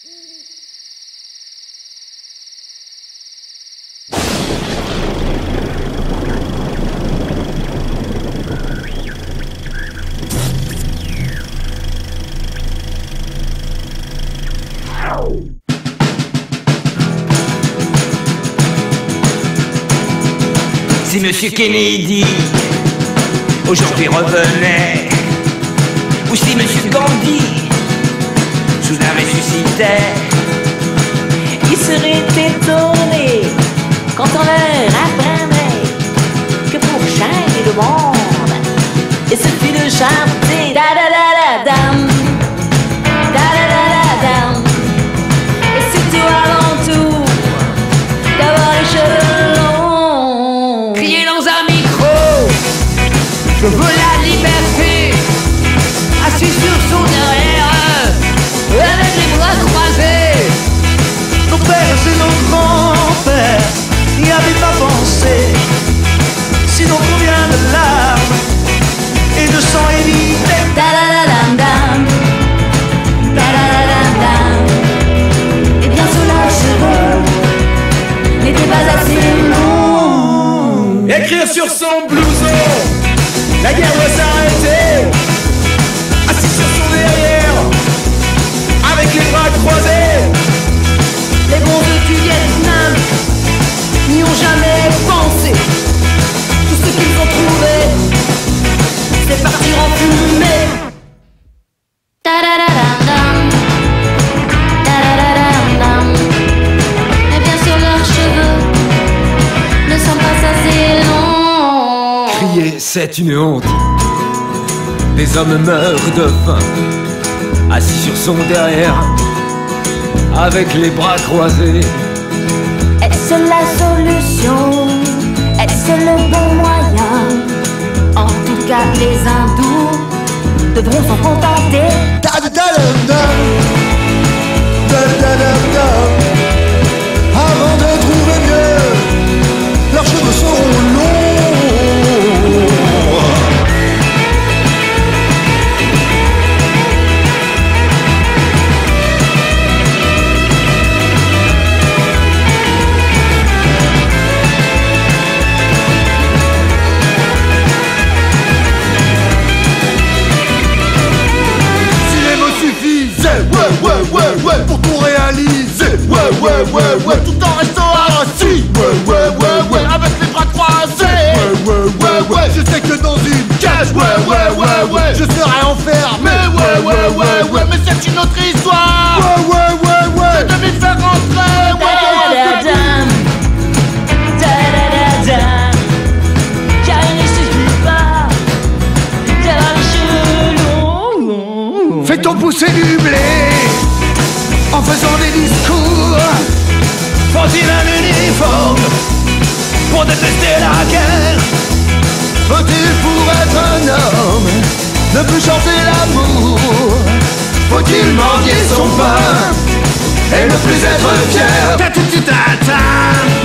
Si Monsieur Kennedy aujourd'hui revenait, ou si Monsieur Gandhi soudain ressuscitait, il serait étonné quand on leur apprenait que pour changer le monde, il suffit de chanter da da da da dam, da da da da dam, et surtout avant tout d'avoir les cheveux longs. Crier dans un micro, je veux la liberté, assis sur son derrière, avec les bras croisés. Nos pères et nos grands-pères n'y avaient pas pensé. Sinon combien de larmes et de sang évité. Da da da dam dam, da da da dam dam. Et bien sûr leurs cheveux n'étaient pas assez longs. Écrire sur son blouson, la guerre doit s'arrêter. Assis sur son derrière, avec les bras croisés. Les bons du Vietnam n'y ont jamais pensé. Tout ce qu'ils ont trouvé, c'est partir en fumée. Ta-da-da-dam-dam, ta-da-da-dam-dam. Et bien sûr leurs cheveux ne sont pas assez longs. Crier, c'est une honte. Des hommes meurent de faim, assis sur son derrière, avec les bras croisés. Est-ce la solution? Est-ce le bon moyen? En tout cas, les hindous devront s'en contenter. Avant de trouver mieux, leurs cheveux seront longs. Ouais, pour tout réaliser. Ouais, tout en restant assis. Ouais, avec les bras croisés. Ouais, je sais que dans une cage. Ouais, je serai enfermé. Ouais, mais c'est une autre histoire. Ouais, je devais faire rentrer. Car il ne suffit pas d'avoir les cheveux longs. Fait-on pousser du blé en faisant des discours? Faut-il un uniforme pour détester la guerre? Faut-il pour être un homme ne plus chanter l'amour? Faut-il mendier son pain et ne plus être fier? Ta